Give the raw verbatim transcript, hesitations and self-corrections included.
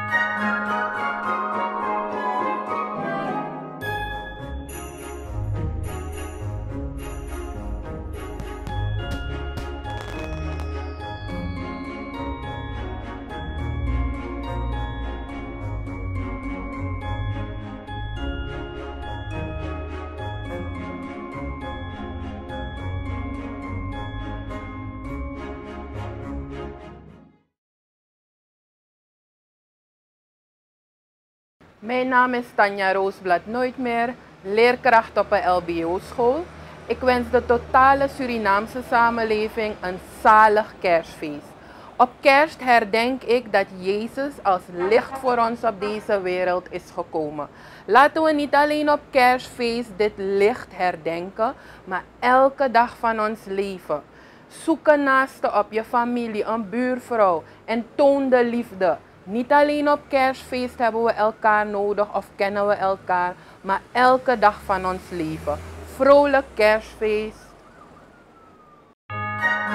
Mijn naam is Tanja Roosblad Nooitmeer, leerkracht op een L B O-school. Ik wens de totale Surinaamse samenleving een zalig kerstfeest. Op kerst herdenk ik dat Jezus als licht voor ons op deze wereld is gekomen. Laten we niet alleen op kerstfeest dit licht herdenken, maar elke dag van ons leven. Zoek een naaste op, je familie, een buurvrouw en toon de liefde. Niet alleen op kerstfeest hebben we elkaar nodig of kennen we elkaar, maar elke dag van ons leven. Vrolijk kerstfeest!